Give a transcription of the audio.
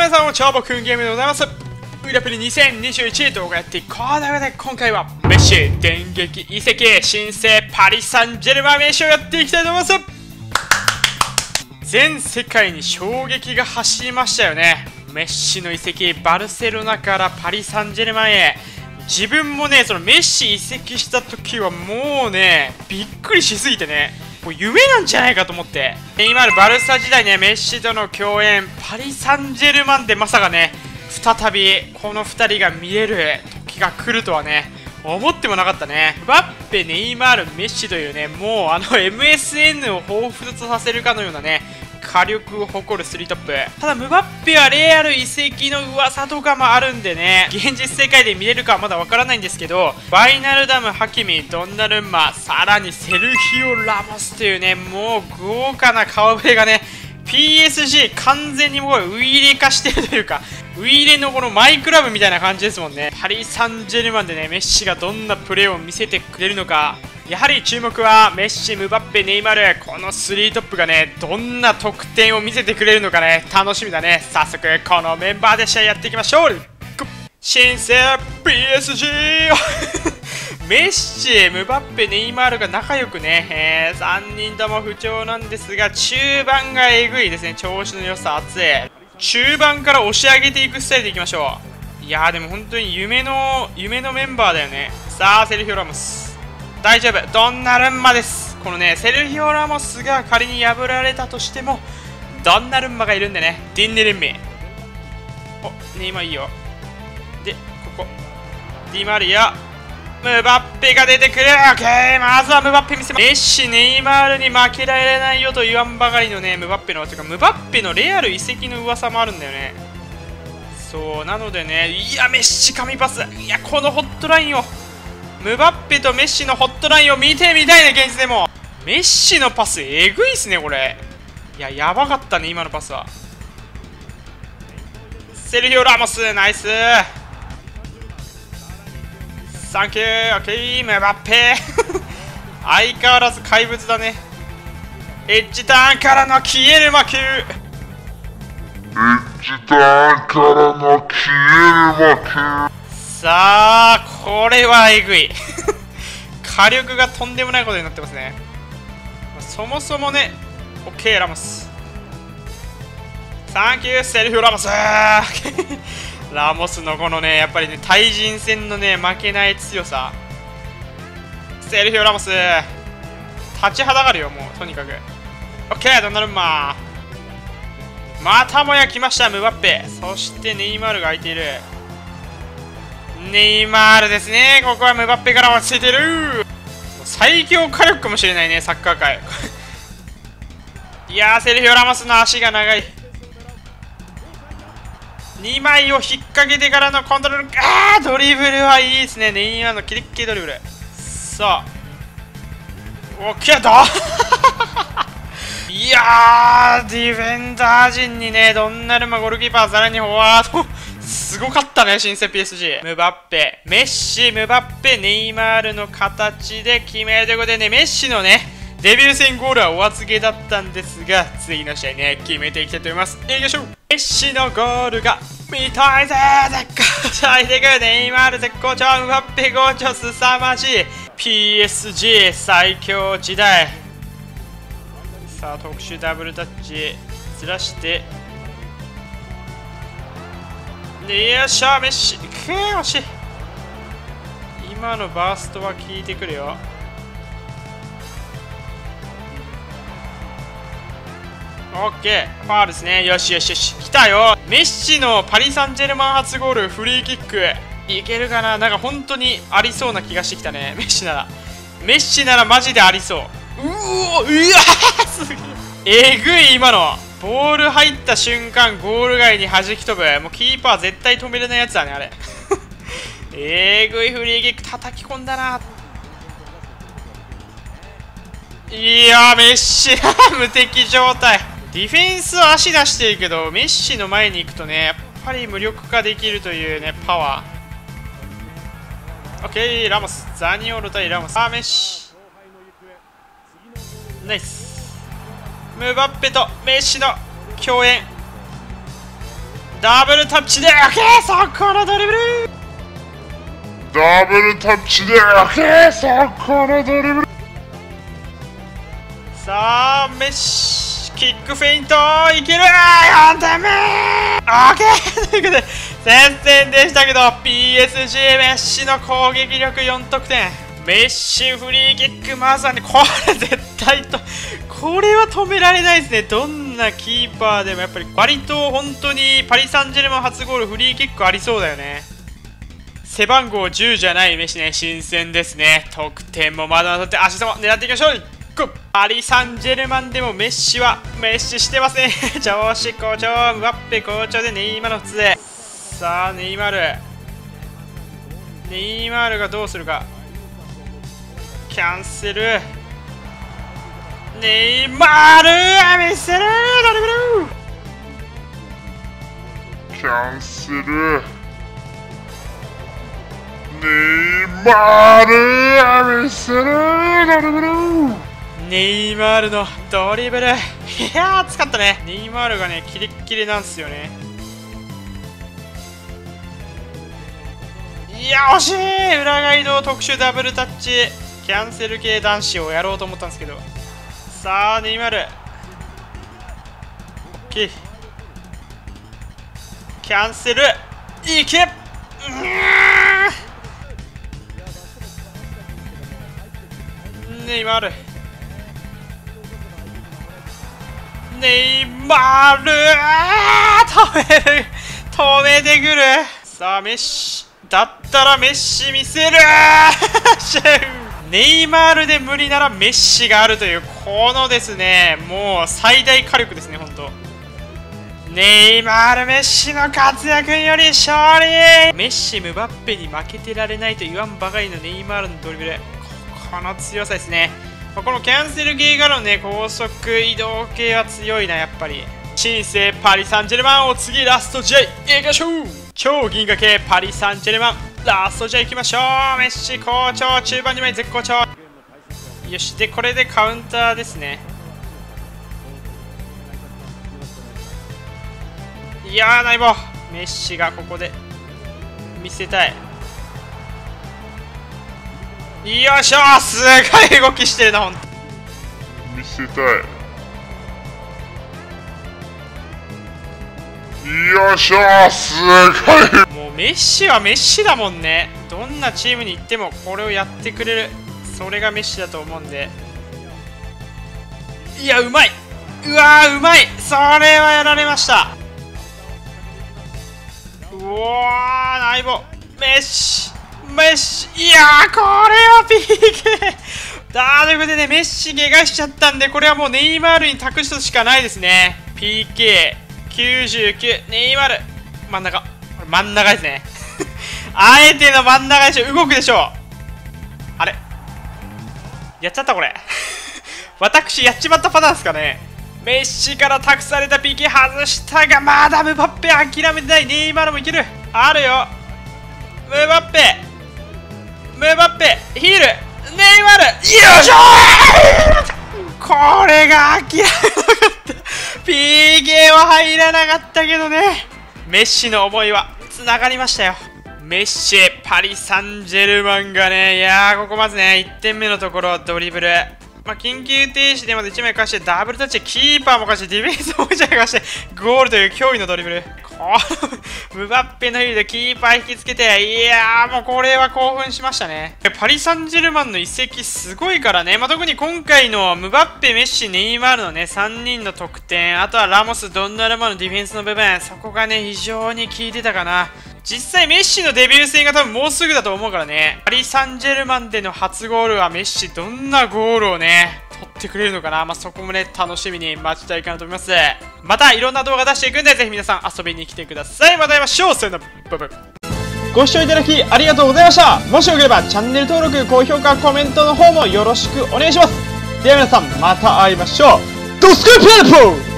皆さんも超僕ゲームでございます。ウラプリ2021動画やっていこうということで、今回はメッシ電撃移籍新生パリ・サンジェルマンメッシをやっていきたいと思います。全世界に衝撃が走りましたよね。メッシの移籍、バルセロナからパリ・サンジェルマンへ。自分もね、そのメッシ移籍した時はもうね、びっくりしすぎてね、もう夢なんじゃないかと思って。今のバルサ時代ね、メッシとの共演、パリ・サンジェルマンでまさかね、再びこの2人が見れる時が来るとはね、思ってもなかったね。ムバッペ、ネイマール、メッシというね、もうMSN を彷彿とさせるかのようなね、火力を誇る3トップ。ただムバッペはレアル移籍の噂とかもあるんでね、現実世界で見れるかはまだわからないんですけど、バイナルダム、ハキミ、ドンナルンマ、さらにセルヒオ・ラモスというね、もう豪華な顔ぶれがね、PSG 完全にもうウイイレ化してるというか、ウイイレのこのマイクラブみたいな感じですもんね。パリ・サンジェルマンでね、メッシがどんなプレーを見せてくれるのか。やはり注目はメッシ、ムバッペ、ネイマール、この3トップがね、どんな得点を見せてくれるのかね、楽しみだね。早速このメンバーで試合やっていきましょう。新生 PSG メッシ、ムバッペ、ネイマールが仲良くね、3人とも不調なんですが、中盤がえぐいですね。調子の良さ熱い。中盤から押し上げていくスタイルでいきましょう。いやーでも本当に夢のメンバーだよね。さあセルヒオ・ラモス大丈夫、ドンナルンマです。このね、セルヒオ・ラモスが仮に破られたとしてもドンナルンマがいるんでね。ディンネルンメ、お、ネイマーいいよ。で、ここディマリア、ムバッペが出てくる。オッケー、まずはムバッペ見せます。メッシ、ネイマールに負けられないよと言わんばかりのね、ムバッペの、てかムバッペのレアル移籍の噂もあるんだよね。そうなのでね、いやメッシ神パス、いやこのホットラインを、ムバッペとメッシのホットラインを見てみたいね。現実でもメッシのパスえぐいっすねこれ。いややばかったね今のパスは。セルヒオ・ラモスナイス、サンキュー。オッケー、ムバッペ相変わらず怪物だね。エッジターンからの消える魔球、エッジターンからの消える魔球。さあこれはえぐい火力がとんでもないことになってますね。そもそもね、オッケーラモス、サンキューセルフィオ・ラモスラモスのこのね、やっぱりね、対人戦のね、負けない強さ。セルフィオ・ラモス立ちはだかるよ、もうとにかく。オッケー、ドンナルンマ、またもや来ましたムバッペ。そしてネイマールが空いている。ネイマールですね。ここはムバッペから落ち着いている。最強火力かもしれないね、サッカー界いやー、セルフィオ・ラモスの足が長い。2枚を引っ掛けてからのコントロール、ドリブルはいいですね。ネイマールのキレッキレドリブル。さあオッケーだいやー、ディフェンダー陣にね、ドンナルンマ、ゴールキーパー、さらにフォワードすごかったね、新生 PSG。ムバッペ、メッシ、ムバッペ、ネイマールの形で決めるということでね、メッシのね、デビュー戦ゴールはお預けだったんですが、次の試合ね、決めていきたいと思います。いきましょう。メッシのゴールが見たいぜ、絶好調入ってくる。ネイマール絶好調、ムバッペ好調、すさまじい PSG 最強時代。さあ特殊ダブルタッチずらして、よっしゃメッシ、惜しい。今のバーストは効いてくるよ。オッケー、ファールですね。よしよしよし、来たよ。メッシのパリ・サンジェルマン初ゴール、フリーキックいけるかな。なんか本当にありそうな気がしてきたね。メッシならマジでありそう。うわーすげえ、えぐい。今のボール入った瞬間ゴール外に弾き飛ぶ。もうキーパー絶対止めれないやつだねあれえぐいフリーキック叩き込んだな。いやメッシ無敵状態。ディフェンスは足出してるけど、メッシの前に行くとね、やっぱり無力化できるというね、パワー。オッケー、ラモス、ザニオロ対ラモス。メッシナイス。ムバッペとメッシの共演。 ダブルタッチで、オッケー、そこのドリブル。 ダブルタッチで、オッケー、そこのドリブル。 さあ、メッシ、キックフェイント、いける、4点目。オッケーということで、接戦でしたけど、PSG メッシの攻撃力4得点。メッシフリーキック、まずはね、これ絶対と、これは止められないですね。どんなキーパーでもやっぱり割と本当にパリ・サンジェルマン初ゴールフリーキックありそうだよね。背番号10じゃないメッシね、新鮮ですね。得点もまだまだ取ってアシストも狙っていきましょう。パリ・サンジェルマンでもメッシはメッシしてますね。調子好調、ムバッペ好調でネイマールの普通で。さあネイマールがどうするか。キャンセル、ネイマール見せる、ドリブル、 キャンセル、ネイマール見せる、ドリブル。 ネイマールのドリブル、いやー熱かったね。ネイマールがねキレッキレなんですよね。いや惜しい、裏ガイド特殊ダブルタッチキャンセル系男子をやろうと思ったんですけど。さあネイマール、オッケー、キャンセルいけ、ネイマール、ネイマール、止めてくる。さあメッシだったらメッシ見せる。ネイマールで無理ならメッシがあるという、このですね、もう最大火力ですね、本当。ネイマール、メッシの活躍により勝利。メッシ、ムバッペに負けてられないと言わんばかりのネイマールのドリブル、この強さですね。このキャンセル系からのね、高速移動系は強いな、やっぱり。新生パリ・サンジェルマンを次ラスト試合いきましょう。超銀河系パリ・サンジェルマンラスト試合いきましょう。メッシ好調、中盤2枚絶好調。よし、でこれでカウンターですね。いやー、ナイボメッシがここで見せたい。よいしょー、すごい動きしてるな、ほんと見せたい。よいしょー、すごい。 もうメッシはメッシだもんね。どんなチームに行ってもこれをやってくれる、それがメッシだと思うんで。いや、うまい、うわーうまい、それはやられました。うわー、ナイボメッシ、いやー、これは PK だー。ということでね、メッシ怪我しちゃったんで、これはもうネイマールに託すしかないですね。 PK99、ネイマール真ん中、これ真ん中ですね。あえての真ん中でしょ、動くでしょう。あれやっちゃった、これ。私やっちまったパターンですかね。メッシから託された PK 外したが、まだムバッペ諦めてない。ネイマールもいける、あるよ。ムバッペヒール、ネイマール、よいしょー。これが諦めなかった。 PK は入らなかったけどね、メッシの思いはつながりましたよ。メッシ、パリ・サンジェルマンがね、いやー、ここまずね、1点目のところ、ドリブル、緊急停止でまず1枚かして、ダブルタッチでキーパーもかして、ディフェンスも1枚かして、ゴールという驚異のドリブル。ムバッペのヒールでキーパー引きつけて、いやー、もうこれは興奮しましたね。パリ・サンジェルマンの移籍すごいからね、特に今回のムバッペ、メッシ、ネイマールのね、3人の得点、あとはラモス、ドンナルマのディフェンスの部分、そこがね、非常に効いてたかな。実際メッシのデビュー戦が多分もうすぐだと思うからね、パリ・サンジェルマンでの初ゴールはメッシどんなゴールをね取ってくれるのかな。そこもね楽しみに待ちたいかなと思います。またいろんな動画出していくんで、ぜひ皆さん遊びに来てください。また会いましょう。さよなら、バイバイ。ご視聴いただきありがとうございました。もしよければチャンネル登録、高評価、コメントの方もよろしくお願いします。では皆さんまた会いましょう。ドスクープレポー